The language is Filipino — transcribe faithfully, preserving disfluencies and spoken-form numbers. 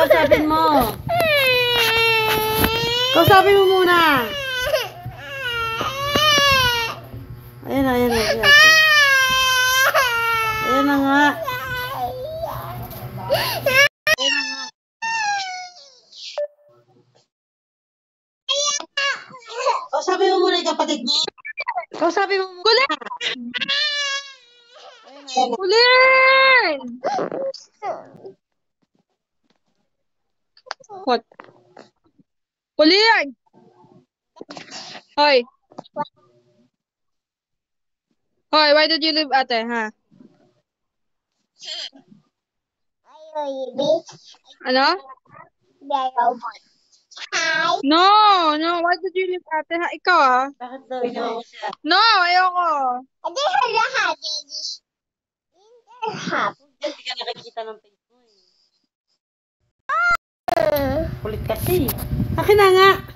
kausapin mo. Kausapin mo muna. Ayan na, ayan na. Ayan, ayan na nga. Ayan na nga. Kausapin mo muna yung kapatid mo. Kausapin mo muna. Kulin! Ayan na, ayan na. Kulin! What? Kulin! Hoy. Hoy, why did you leave ate, ha? Ano? No, no, why did you leave ate, ha? Ikaw, ah. Bakit daw ikaw siya? No, ayoko. Hindi ka nakikita ng face mo eh. Kulit kasi. Akin na nga.